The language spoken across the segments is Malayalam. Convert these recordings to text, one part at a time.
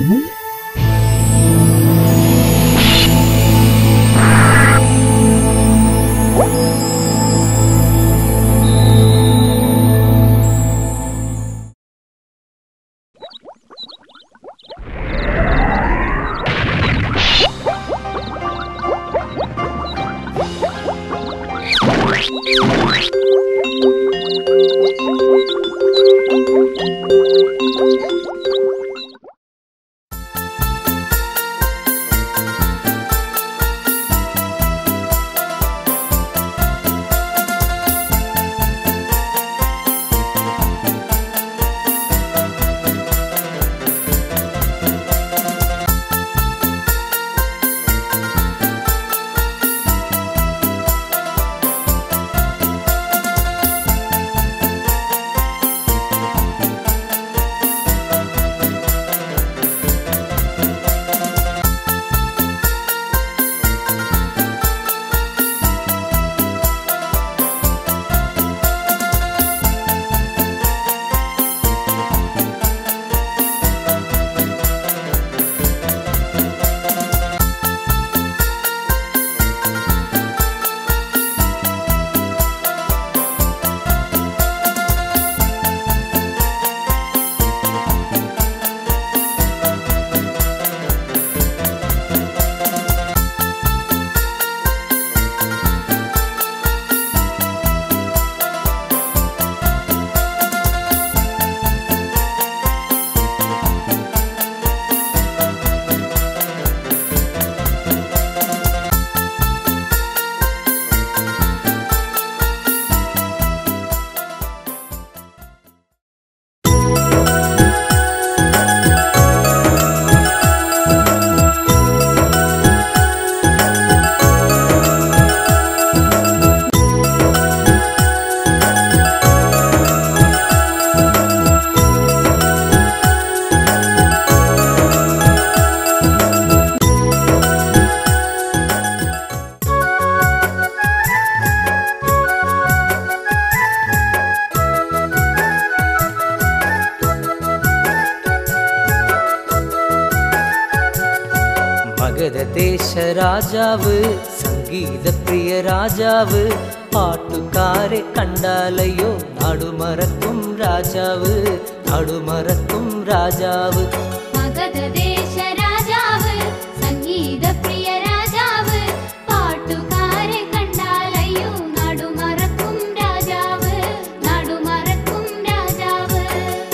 രാജാവ് സംഗീതപ്രിയ രാജാവ് പാട്ടുകാരെ കണ്ടാലയോ നാടുമറക്കും രാജാവ് നാടുമറക്കും രാജാവ് മഗധദേശ രാജാവ് സംഗീതപ്രിയ രാജാവ് പാട്ടുകാരെ കണ്ടാലയോ നാടുമറക്കും രാജാവ് നാടുമറക്കും രാജാവ്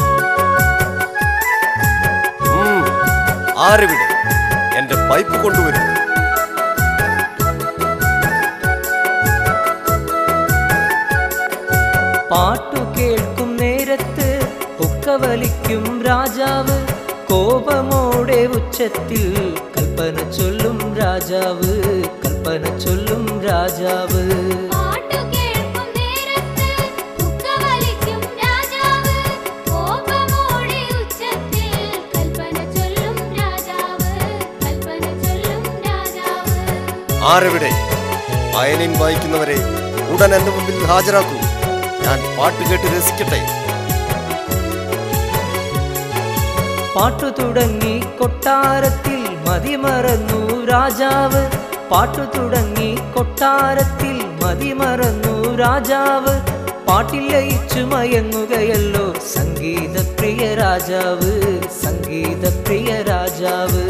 ആരവിടെ എന്റെ പൈപ്പ് കൊണ്ടുവരും പാട്ടു കേൾക്കും നേരത്ത് ഉക്കവലിക്കും രാജാവ് കോപമോടെ ഉച്ചത്തിൽ കൽപ്പന ചൊല്ലും രാജാവ് കൽപ്പന ചൊല്ലും രാജാവ് ആരവിടെ അയലിൻ വായിക്കുന്നവരെ ഉടൻ എന്റെ മുമ്പിൽ ഹാജരാക്കൂ ഞാൻ പാട്ട് കേട്ട് രസിക്കട്ടെ പാട്ടു തുടങ്ങി കൊട്ടാരത്തിൽ മതിമറന്നു രാജാവ് പാട്ടു തുടങ്ങി കൊട്ടാരത്തിൽ മതിമറന്നു രാജാവ് പാട്ടിൽ ലയിച്ചു മയങ്ങുകയല്ലോ സംഗീതപ്രിയ രാജാവ് സംഗീതപ്രിയ രാജാവ്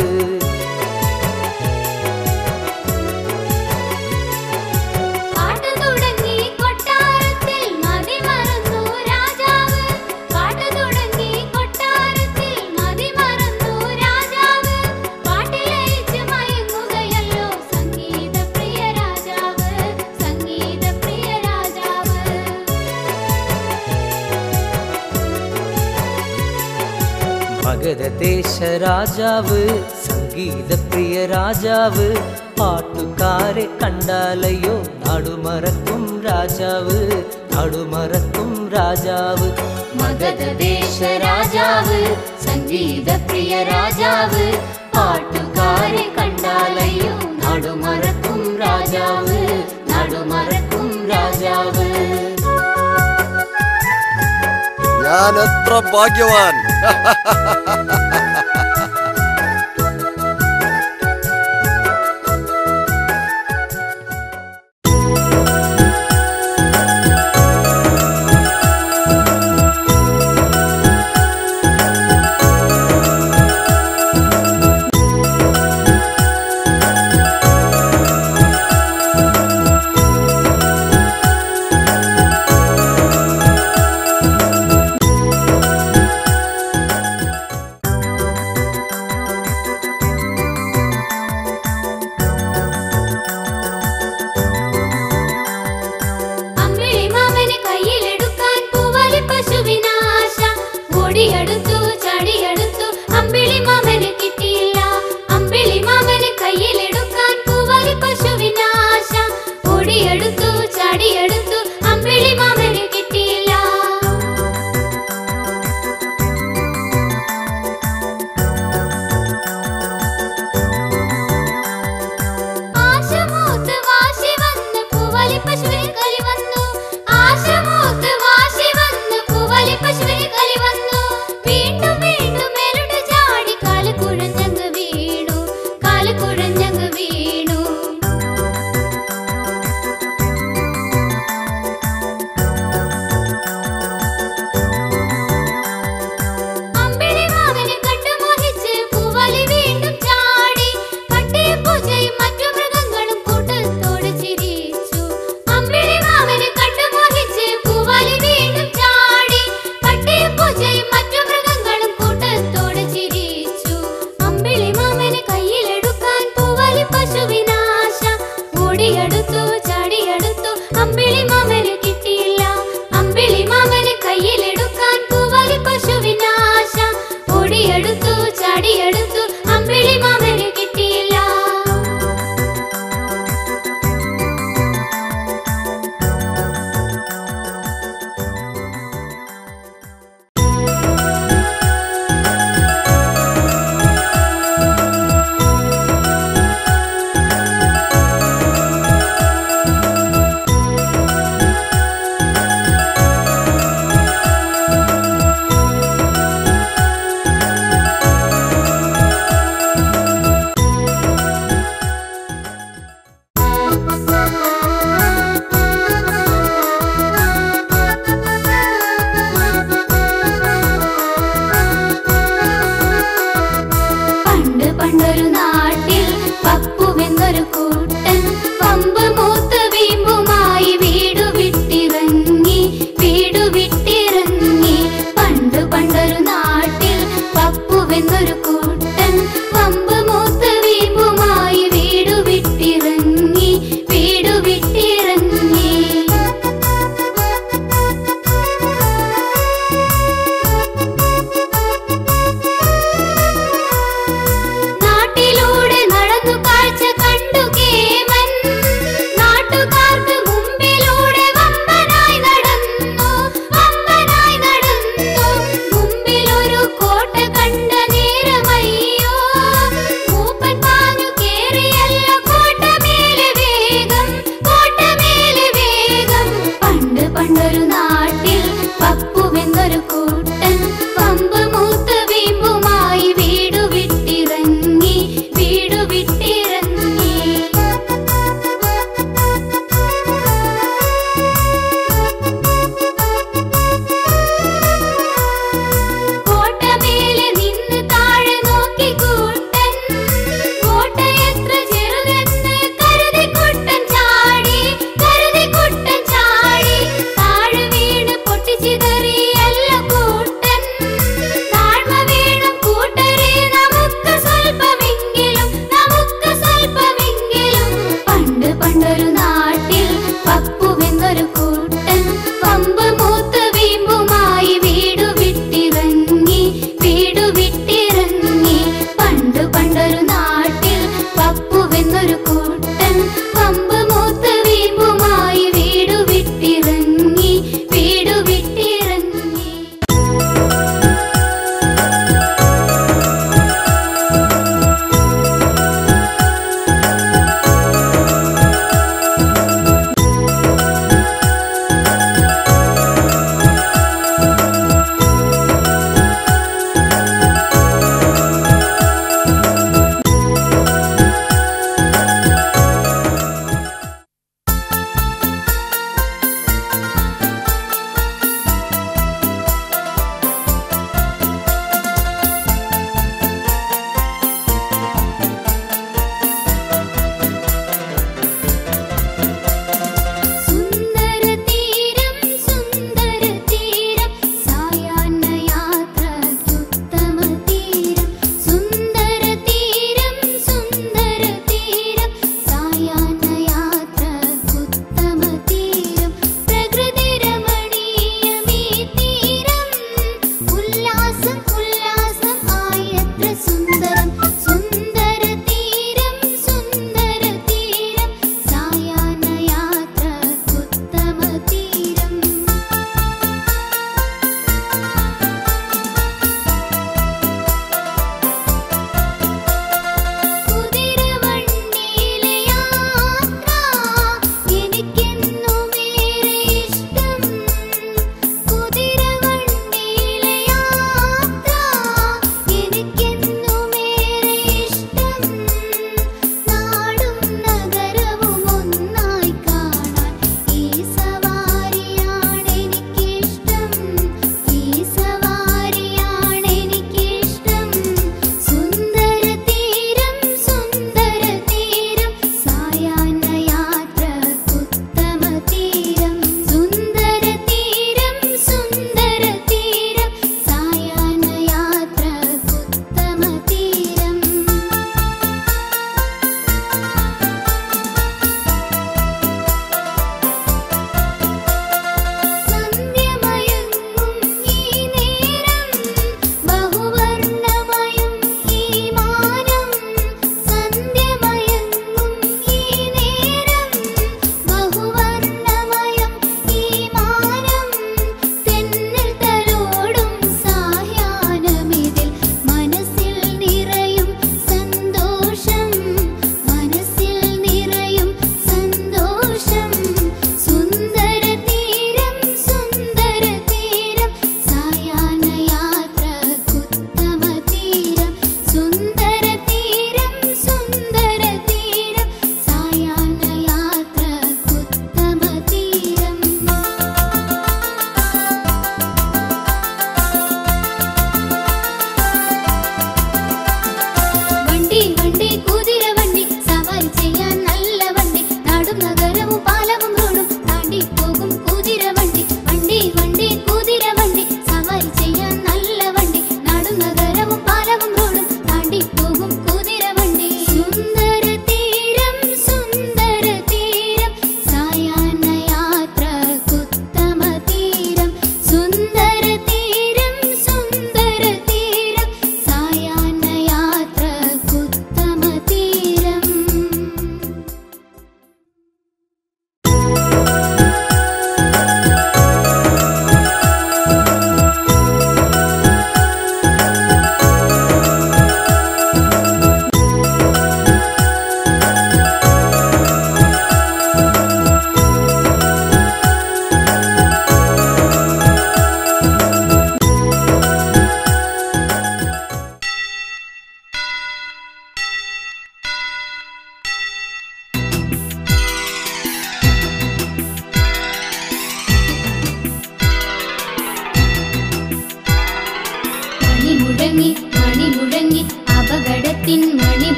മഗധദേശ രാജാവ് സംഗീതപ്രിയ രാജാവ് പാട്ടുകാരെ കണ്ടാലയോ നാടുമറക്കും രാജാവ് നാടുമറക്കും രാജാവ് മഗധദേശ രാജാവ് സംഗീതപ്രിയ രാജാവ് പാട്ടുകാരെ കണ്ടാലയോ നാടുമറക്കും രാജാവ് നാടുമറക്കും രാജാവ് ഞാൻ എത്ര ഭാഗ്യവാൻ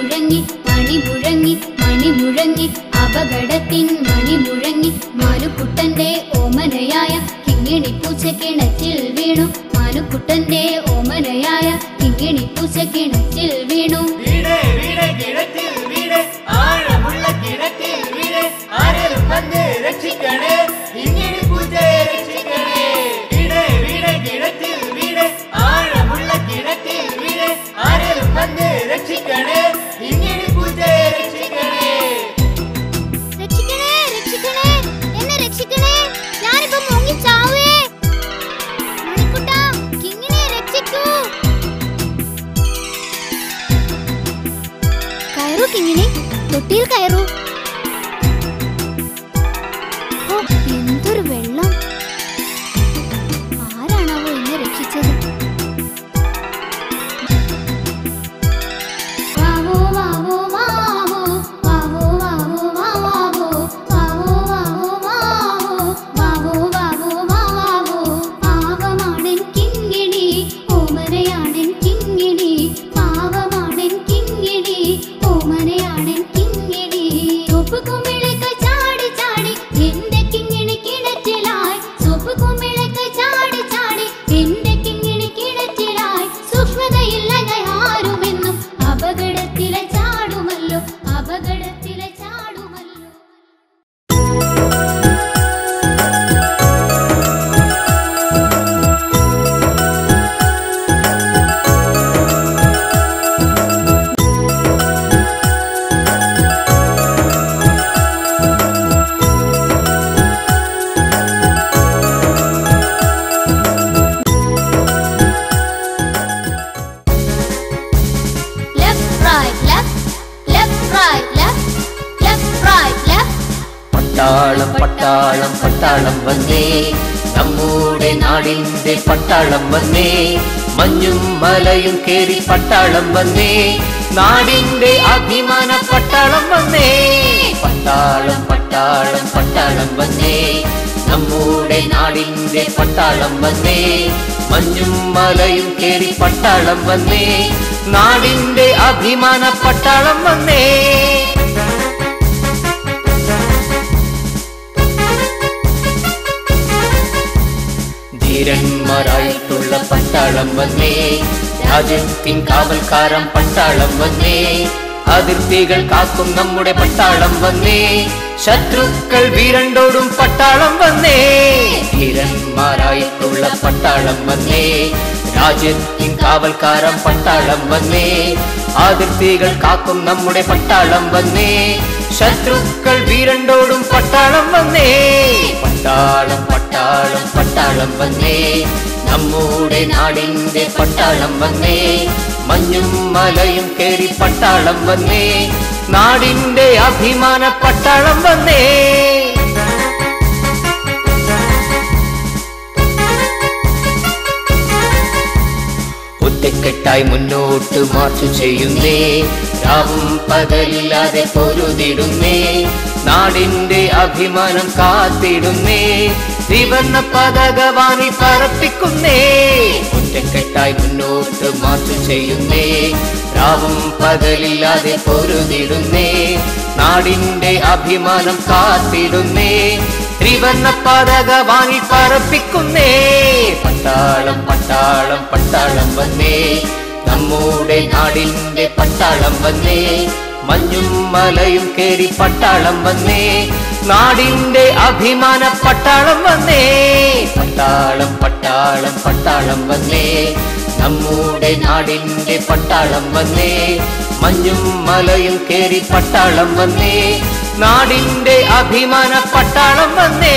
മുഴങ്ങി മണി മുഴങ്ങി മണി മുഴങ്ങി അപകടത്തിൻ മണി മുഴങ്ങി മാനുക്കുട്ടന്റെ ഓമനയായ കിങ്ങിണിപ്പൂച്ച കിണറ്റിൽ വീണു മാനുക്കുട്ടന്റെ ഓമനയായ കിങ്ങിണിപ്പൂച്ച കിണറ്റിൽ വീണു ആഴമുള്ള കിണറ്റിൽ വീണേ ആരെയും വന്ന് രക്ഷിക്കണേ കിങ്ങിണിപ്പൂച്ചയെ രക്ഷിക്കണേ വീണേ കിണറ്റിൽ വീണേ ആഴമുള്ള കിണറ്റിൽ വീണേ ആരെയും വന്ന് രക്ഷിക്കണേ കിങ്ങിണിപ്പൂച്ചയെ രക്ഷിക്കണേ രക്ഷിക്കണേ രക്ഷിക്കണേ എന്നെ രക്ഷിക്കണേ ഞാനിപ്പോ മുങ്ങി ചാവേ മണിക്കുട്ടാ കിങ്ങിണിയെ രക്ഷിക്കൂ കയറൂ കിങ്ങിണി തൊട്ടിയിൽ കയറൂ എന്തൊരു വെള്ളം ആരാണാവോ എന്നെ രക്ഷിച്ചത് വാവോ വാവോ വാവോ വാവോ വാവോ വാവോ വാവോ വാവോ വാവോ വാവോ പാവമാണെൻ കിങ്ങിണി ഓമനയാണെൻ കിങ്ങിണി പാവമാണെൻ കിങ്ങിണി ഓമനയാണെൻ കിങ്ങിണി സോപ്പ് കുമിളൊക്കെ ചാടി ചാടി എന്റെ കിങ്ങിണി കിണറ്റിലായി സോപ്പ് കുമിളൊക്കെ ചാടി ചാടി എന്റെ കിങ്ങിണി കിണറ്റിലായി സൂക്ഷ്മതയില്ല ഞാൻ ആരുമെന്നും അപകടത്തിലെ ചാടുമല്ലോ അപകടത്തിലെ ചാടുമല്ലോ Left, right, left, left, right, left, left, right, left. പട്ടാളം പട്ടാളം പട്ടാളം വന്നേ നമ്മുടെ നാടിന്റെ പട്ടാളം വന്നേ മഞ്ഞും മലയും കേറി പട്ടാളം വന്നേ നാടിന്റെ അഭിമാന പട്ടാളം വന്നേ പട്ടാളം പട്ടാളം പട്ടാളം വന്നേ നമ്മുടെ നാടിന്റെ പട്ടാളം വന്നേ മഞ്ഞും മലയും കേറി പട്ടാളം വന്നേ നാടിന്റെ അഭിമാന പട്ടാളം വന്നേ ധീരന്മാരായിട്ടുള്ള പട്ടാളം വന്നേ രാജ്യത്തിൻ കാവൽക്കാരൻ പട്ടാളം വന്നേ അതിർത്തികൾ കാക്കും നമ്മുടെ പട്ടാളം വന്നേ ശത്രുക്കൾ വീരണ്ടോടും പട്ടാളം വന്നേ ധീരന്മാരായിട്ടുള്ള പട്ടാളം വന്നേ രാജ്യത്തിൻ കാവൽക്കാരൻ പട്ടാളം വന്നേ അതിർത്തികൾ കാക്കും നമ്മുടെ പട്ടാളം വന്നേ ശത്രുക്കൾ വീരണ്ടോടും പട്ടാളം വന്നേ പട്ടാളം പട്ടാളം പട്ടാളം വന്നേ നമ്മുടെ നാടിന്റെ പട്ടാളം വന്നേ മഞ്ഞും മലയും കേറി പട്ടാളം വന്നേ നാടിന്റെ അഭിമാന പട്ടാളം വന്നേ ഒറ്റക്കെട്ടായി മുന്നോട്ട് മാർച്ച് ചെയ്യുന്നേ രാവും പകലില്ലാതെ പൊരുതിടുന്നേ നാടിന്റെ അഭിമാനം കാത്തിടുന്നേ ത്രിവർണ്ണ പതാകവാനി പറപ്പിക്കുന്നേ ഒറ്റക്കെട്ടായി മുന്നോട്ട് മാർച്ച് ചെയ്യുന്നേ രാവും പകലില്ലാതെ പൊരുതിടുന്നേ നാടിന്റെ അഭിമാനം കാത്തിടുന്നേ ത്രിവർണ്ണ പതാകവാനി പറപ്പിക്കുന്നേ പട്ടാളം പട്ടാളം പട്ടാളം വന്നേ നമ്മുടെ നാടിന്റെ പട്ടാളം വന്നേ മഞ്ഞും മലയും കേറി പട്ടാളം വന്നേ നാടിന്റെ അഭിമാന പട്ടാളം വന്നേ പട്ടാളം പട്ടാളം പട്ടാളം വന്നേ നമ്മുടെ നാടിന്റെ പട്ടാളം വന്നേ മഞ്ഞും മലയും കേറി പട്ടാളം വന്നേ നാടിന്റെ അഭിമാന പട്ടാളം വന്നേ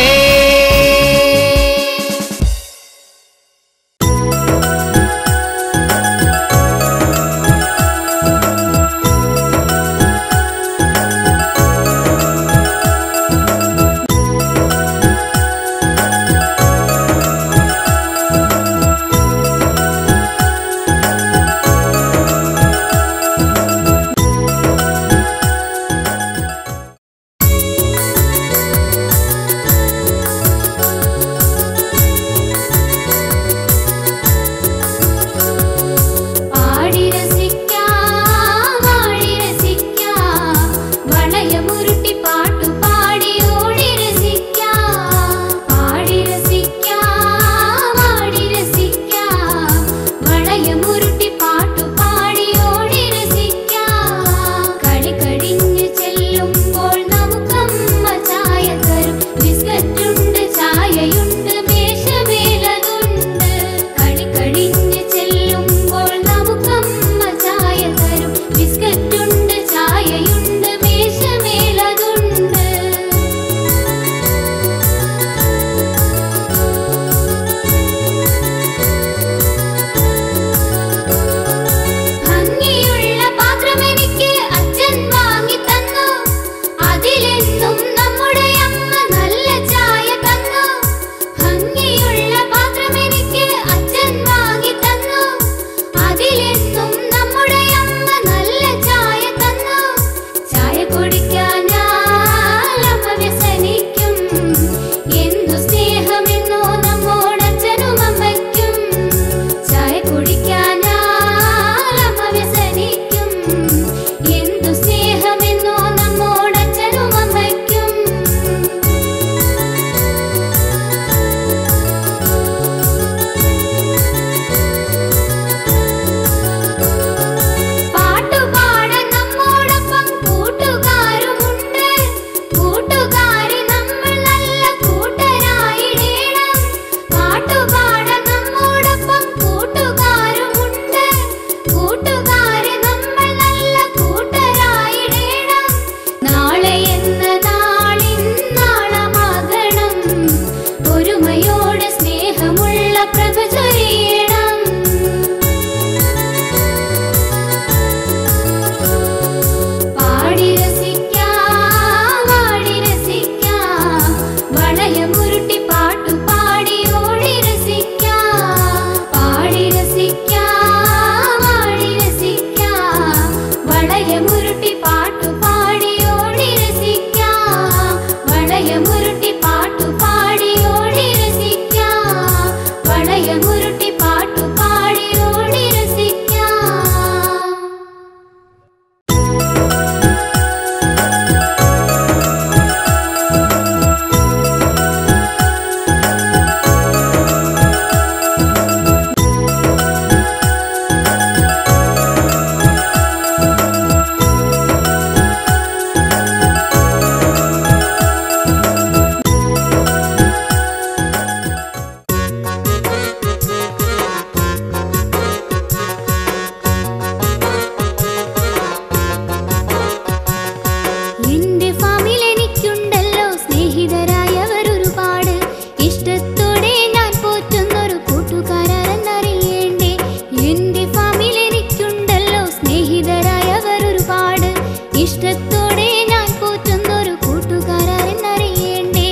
ഇഷ്ടത്തോടെ ഞാൻ പോറ്റുന്നൊരു കൂട്ടുകാരെന്നറിയേണ്ടേ.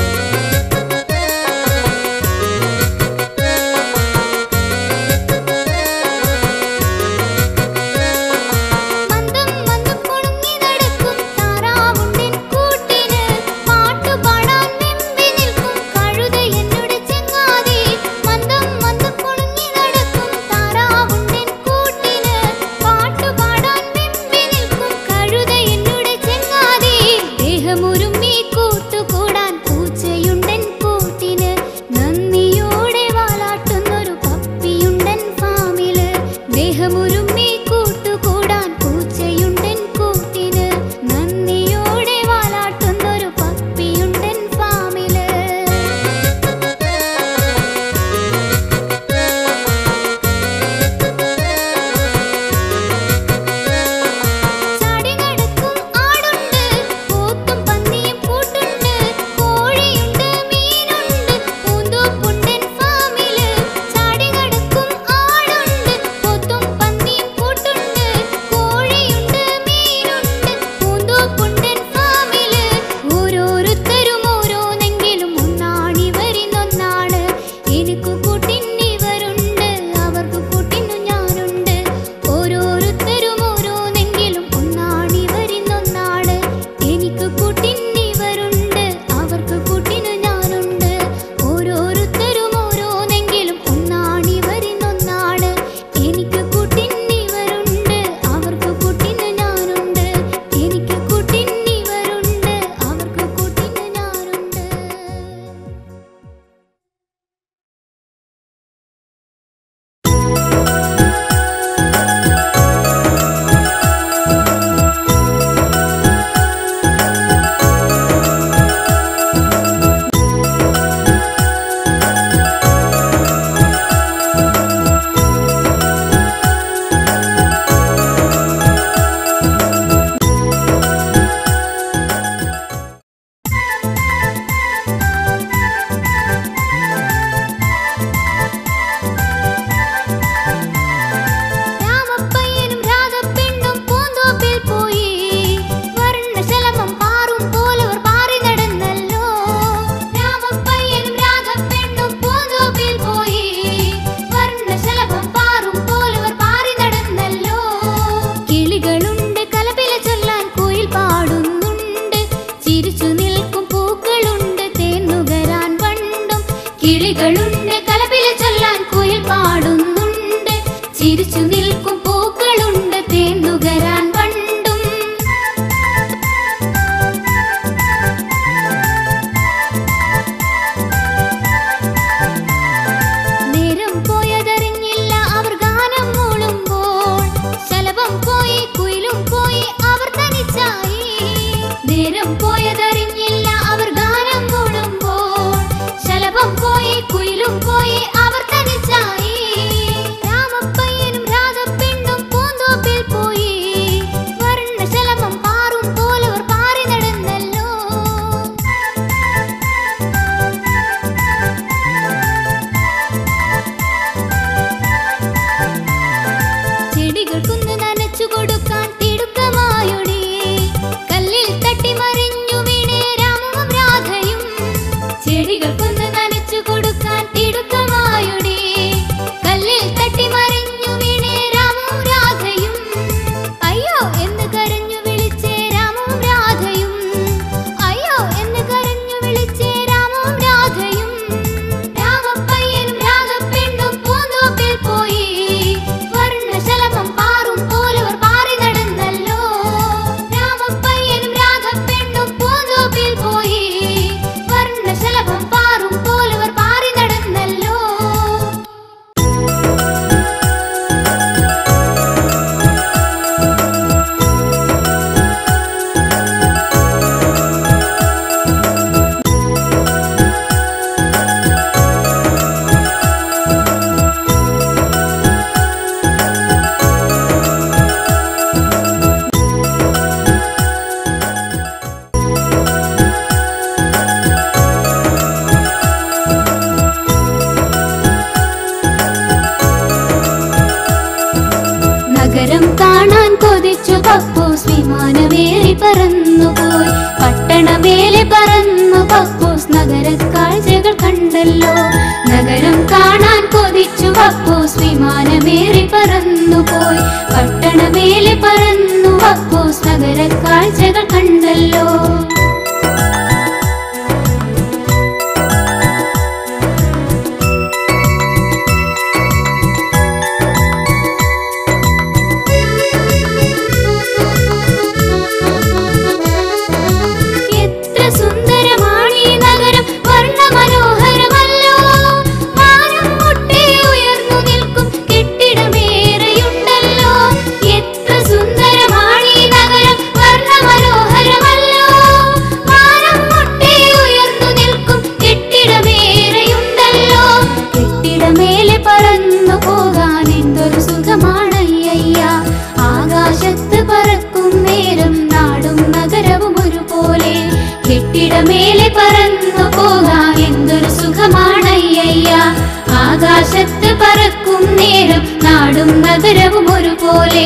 മന്ദം മന്ദം കുണുങ്ങി നടക്കും താറാവുണ്ടിൻ കൂട്ടിന് പാട്ടുപാടാൻ വെമ്പി നിൽക്കും കഴുത എന്നോട് ചെങ്ങാതി. മന്ദം മന്ദം കുണുങ്ങി നടക്കും താറാവുണ്ടിൻ കൂട്ടിന് പാട്ടുപാടാൻ വെമ്പി നിൽക്കും കഴുത എന്നോട് വിമാനമേറി പറന്നുപോയി. പട്ടണമേലെ പറന്നു പപ്പോസ് നഗര കാഴ്ചകൾ കണ്ടല്ലോ. നഗരം കാണാൻ കൊതിച്ചു പപ്പോസ് വിമാനമേറി പറന്നുപോയി. പട്ടണമേലെ പറന്നു പപ്പോസ് നഗര കാഴ്ചകൾ കണ്ടല്ലോ. കെട്ടിടമേലെ പറന്നു പോകാൻ എന്തൊരു സുഖമാണയ്യ. ആകാശത്ത് പറക്കും നേരം നാടും നഗരവും ഒരുപോലെ.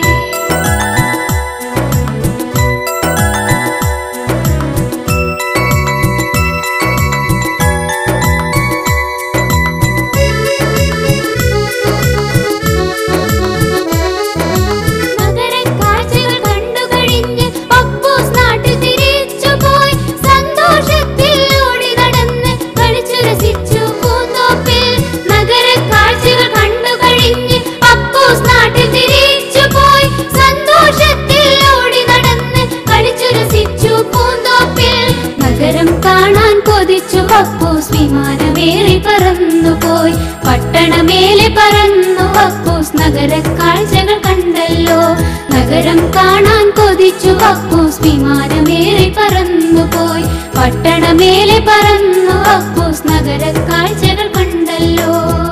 പപ്പോസ് വിമാനമേറി പറന്നുപോയി. പട്ടണമേലെ പറന്നു പപ്പോസ് നഗര കാഴ്ചകൾ കണ്ടല്ലോ. നഗരം കാണാൻ കൊതിച്ചു പപ്പോസ് വിമാനമേറി പറന്നുപോയി. പട്ടണമേലെ പറന്നു പപ്പോസ് നഗര കാഴ്ചകൾ കണ്ടല്ലോ.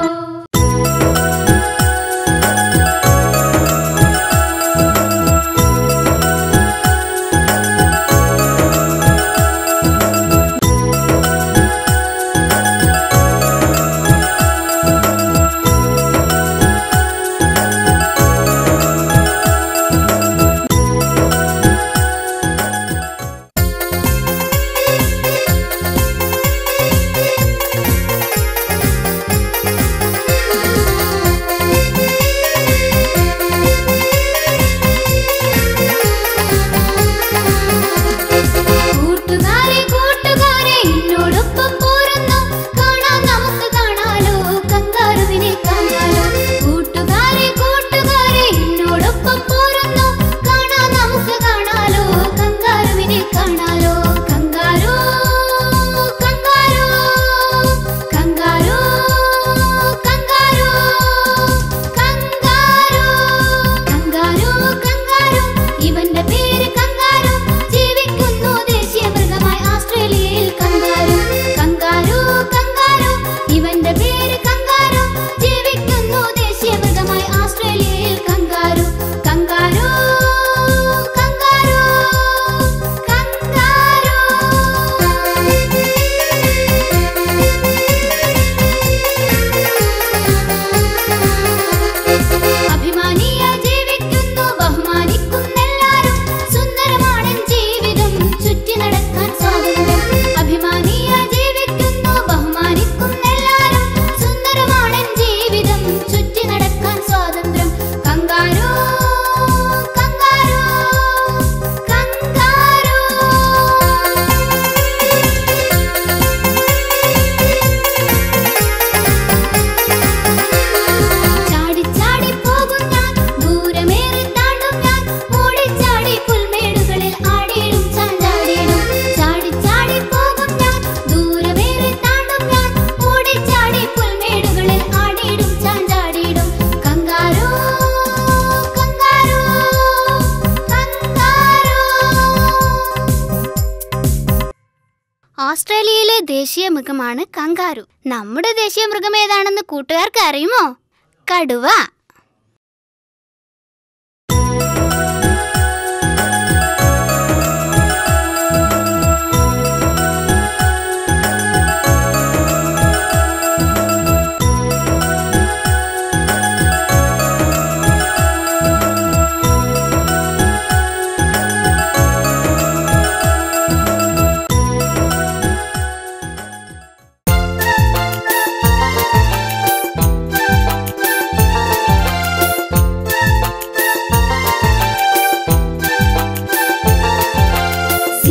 ഓസ്ട്രേലിയയിലെ ദേശീയ മൃഗമാണ് കങ്കാരു. നമ്മുടെ ദേശീയ മൃഗം ഏതാണെന്ന് കൂട്ടുകാർക്ക് അറിയുമോ? കടുവ.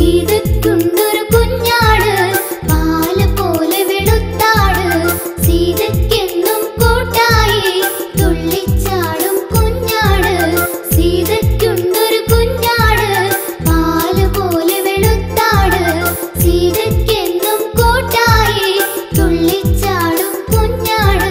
സീതയ്ക്കുണ്ടൊരു കുഞ്ഞാട് പാല് പോലെ വെളുത്താട് സീതയ്ക്കെന്നും കൂട്ടായി തുള്ളിച്ചാടും കുഞ്ഞാട് സീതയ്ക്കുണ്ടൊരു കുഞ്ഞാട് പാല് പോലെ വെളുത്താട് സീതയ്ക്കെന്നും കൂട്ടായി തുള്ളിച്ചാടും കുഞ്ഞാട്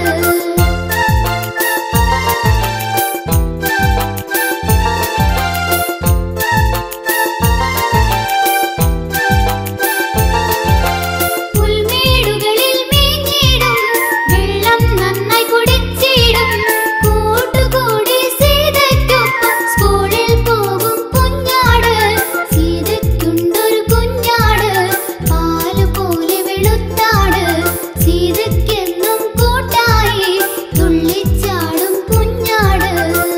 പുൽമേടുകളിൽ മേഞ്ഞിടും വെള്ളം നന്നായി കുടിച്ചിടും കൂട്ടുകൂടി സീതയ്ക്കൊപ്പം സ്കൂളിൽ പോകും കുഞ്ഞാട് സീതയ്ക്കുണ്ടൊരു കുഞ്ഞാട് പാല് പോലെ വെളുത്താട് സീതയ്ക്കെന്നും കൂട്ടായി തുള്ളിച്ചാടും കുഞ്ഞാട്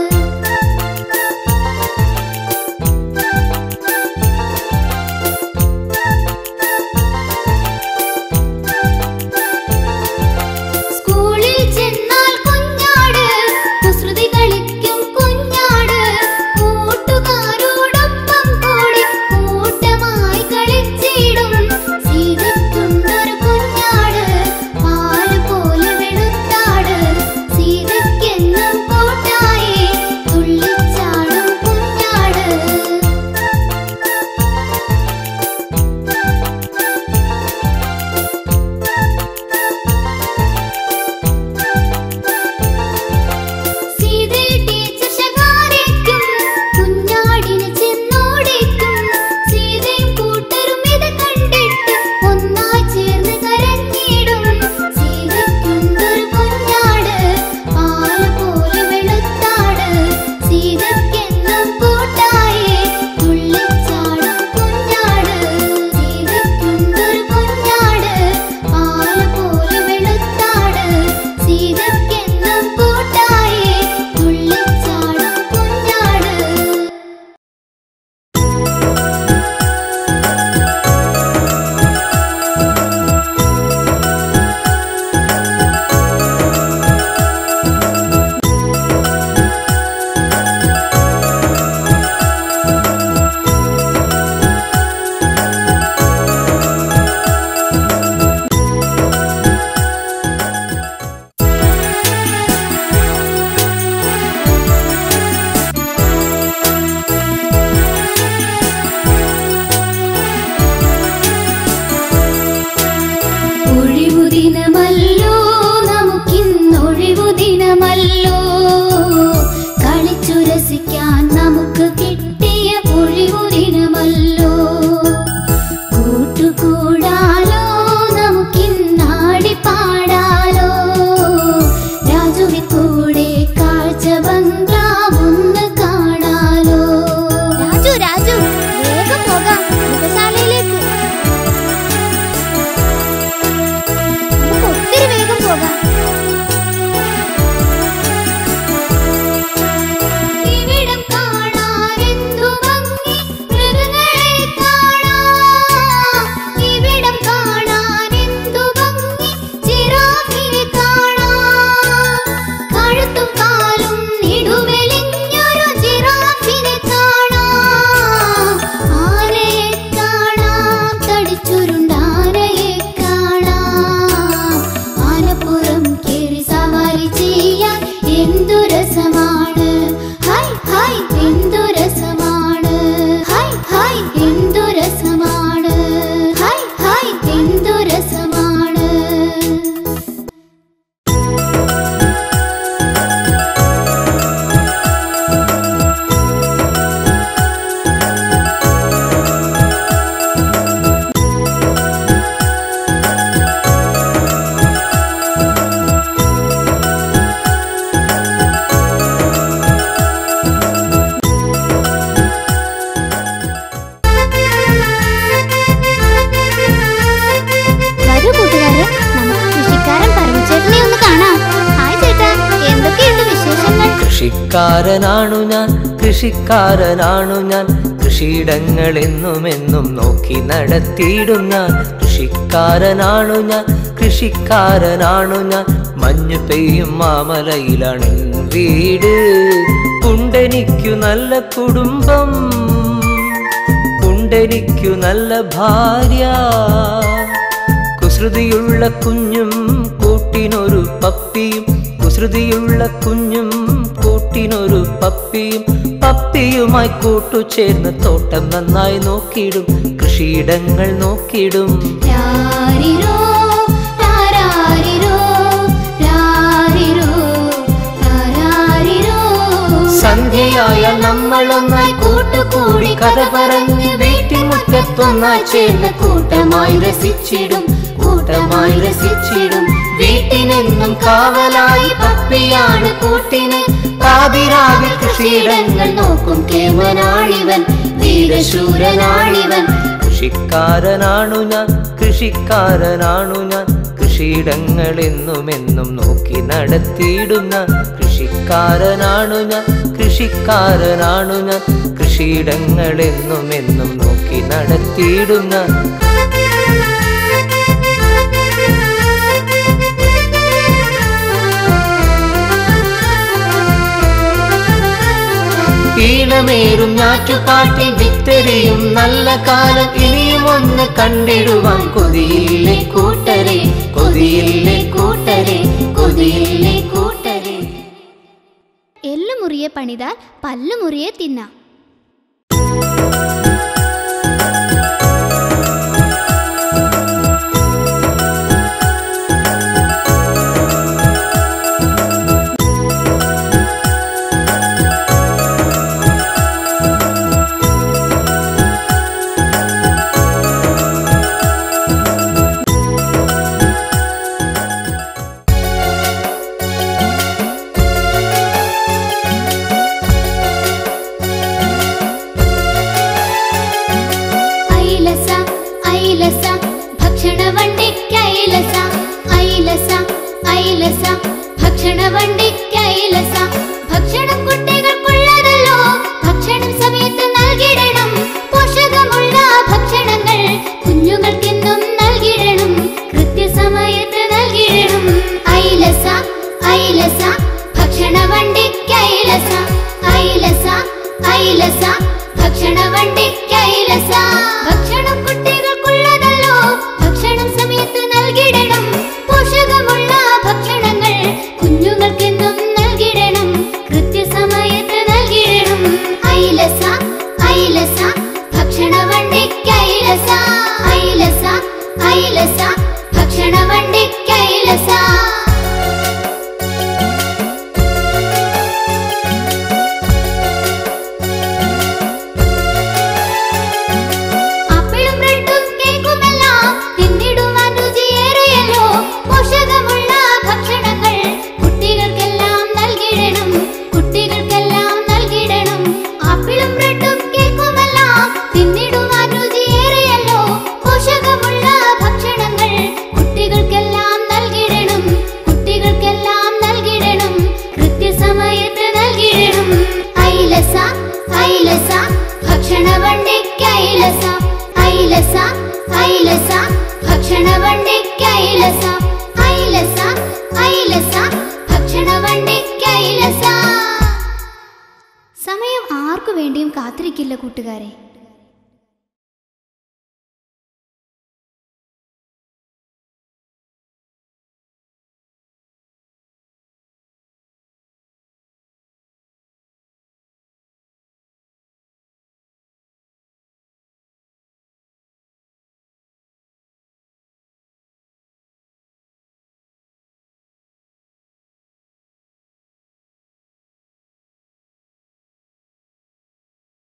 സ്കൂളിൽ ചെന്നാൽ കുഞ്ഞാട് കുസൃതി കളിക്കും കുഞ്ഞാട് കൂട്ടുകാരോടൊപ്പം കൂടി കൂട്ടമായി കളിച്ചിടും സീതയ്ക്കുണ്ടൊരു കുഞ്ഞാട് പാല് പോലെ വെളുത്താട് സീതയ്ക്കെന്നും കൂട്ടായി തുള്ളിച്ചാടും കുഞ്ഞാട് സീതയെ ടീച്ചർ ശകാരിക്കും കുഞ്ഞാടിനെ ചെന്നോടിക്കും സീതയും കൂട്ടരും ഇത് കണ്ടിട്ട് ഒന്നായി ചേർന്ന് കരഞ്ഞിടും സീതയ്ക്കുണ്ടൊരു കുഞ്ഞാട് പാല് പോലെ വെളുത്താട് സീതയ്ക്കെന്നും കൂട്ടായി തുള്ളിച്ചാടും കുഞ്ഞാട് സീതയ്ക്കുണ്ടൊരു കുഞ്ഞാട് പാല് പോലെ വെളുത്താട് സീതയ്ക്കെന്നും കൂട്ടായി തുള്ളിച്ചാടും കുഞ്ഞാട് ഒഴിവുദിനമല്ലോ നമുക്കിന്നൊഴിവുദിനമല്ലോ കളിച്ചു രസിക്കാൻ നമുക്ക് കിട്ടിയ ഒഴിവുദിനമല്ലോ കൂട്ടുകൂടാലോ നമുക്കിന്നാടി പാടാലോ രാജുവി കൂടെ കാഴ്ച ബംഗ്ലാവൊന്ന് കാണാലോ രാജു രാജു വേഗം പോകാം മൃഗശാലയിലേക്ക്. നമുക്ക് ഒത്തിരി വേഗം പോകാം. ഇവിടം കാണാൻ എന്തു ഭംഗി മൃഗങ്ങളെ കാണാം ഇവിടം കാണാൻ എന്തു ഭംഗി ജിറാഫിനെ കാണാം കഴുത്തും കാലും ഇടുമെലിഞ്ഞൊരു ജിറാഫിനെ കാണാം ആനയെ കാണാം തടിച്ചുരുണ്ടാനയെ കാണാം ആനപ്പുറം കേറി സവാരി ചെയ്യാൻ എന്തു രസമാണ് ഹായ് ഹായ് എന്തു രസമാണ് ഹായ് ഹായ് എന്തു രസമാണ് ഹായ് ഹായ് എന്തു രസമാണ് വരൂ കൂട്ടുകാരെ, നമുക്ക് കൃഷിക്കാരൻ പരമചേട്ടനെ ഒന്ന് കാണാം. ഹായ് ചേട്ടാ, എന്തൊക്കെയുണ്ട് വിശേഷങ്ങൾ? കൃഷിക്കാരനാണു ഞാൻ, കൃഷിക്കാരനാണു ഞാൻ, കൃഷിയിടങ്ങൾ എന്നും നോക്കി നടത്തിയിടും ഞാൻ. കൃഷിക്കാരനാണു ഞാൻ, കൃഷിക്കാരനാണു ഞാൻ, മഞ്ഞു പെയ്യും മാമലയിലാണ് വീട്. ഉണ്ടെനിക്കു നല്ല കുടുംബം, എനിക്കു നല്ല ഭാര്യ, കുസൃതിയുള്ള കുഞ്ഞും കൂട്ടിനൊരു പപ്പിയും, കുസൃതിയുള്ള കുഞ്ഞും കൂട്ടിനൊരു പപ്പിയും, പപ്പിയുമായി കൂട്ടുചേർന്ന് തോട്ടം നന്നായി നോക്കിയിടും, കൃഷിയിടങ്ങൾ നോക്കിയിടും. രാരിരോ രാരാരിരോ രാരിരോ രാരാരിരോ. സന്ധ്യയായാൽ നമ്മളൊന്നായി കൂട്ടുകൂടി കഥ പറഞ്ഞ് വീട്ടിൻമുറ്റത്തൊന്നായി ചേർന്ന് കൂട്ടമായി രസിച്ചിടും, കൂട്ടമായി രസിച്ചിടും. വീട്ടിനെന്നും കാവലായി പപ്പിയാണ് കൂട്ടിന്, പാതിരാവിൽ കൃഷിയിടങ്ങൾ നോക്കും കേമനാണിവൻ, വീരശൂരനാണിവൻ. കൃഷിക്കാരനാണു ഞാൻ, കൃഷിക്കാരനാണു ഞാൻ, കൃഷിയിടങ്ങൾ എന്നുമെന്നും നോക്കി നടത്തിയിടും ഞാൻ. കൃഷിക്കാരനാണു ഞാൻ, കൃഷിക്കാരനാണു ഞാൻ, കൃഷിയിടങ്ങൾ എന്നുമെന്നും നോക്കി നടത്തിയിടും ഞാൻ. ഈണമേറും ഞാറ്റുപാട്ടിൽ വിത്തെറിയും നല്ല കാലം ഇനിയും ഒന്ന് കണ്ടിടുവാൻ കൊതിയില്ലേ കൂട്ടരെ, കൊതിയില്ലേ കൂട്ടരെ, കൊതിയില്ലേ കൂട്ടരെ. എല്ലുമുറിയെ പണിതാൽ പല്ലുമുറിയെ തിന്നാം. ഭക്ഷണം കുട്ടികൾക്കുള്ളതല്ലോ, ഭക്ഷണം സമയത്ത് നൽകിടണം. പോഷകമുള്ള ഭക്ഷണങ്ങൾ കുഞ്ഞുങ്ങൾക്കെന്നും നൽകിടണം, കൃത്യസമയത്ത് നൽകിടണം. ഐലസ ഐലസ ഭക്ഷണവണ്ടിക്കൈലസ, ഐലസ ഐലസ ഭക്ഷണവണ്ടിക്കൈലസ. ഭക്ഷണം കുട്ടികൾക്കുള്ളതല്ലോ, ഭക്ഷണം സമയത്ത് നൽകിടണം. പോഷകമുള്ള ഭക്ഷണങ്ങൾ കുഞ്ഞുങ്ങൾക്കെന്നും നൽകിടണം, കൃത്യസമയത്ത് നൽകിടണം. ഐലസ ഐലസ ഭക്ഷണവണ്ടിക്കൈലസ, ഐലസ ഐലസ ഭക്ഷണവണ്ടിക്കൈലസ. സമയം ആർക്കു വേണ്ടിയും കാത്തിരിക്കില്ല കൂട്ടുകാരെ.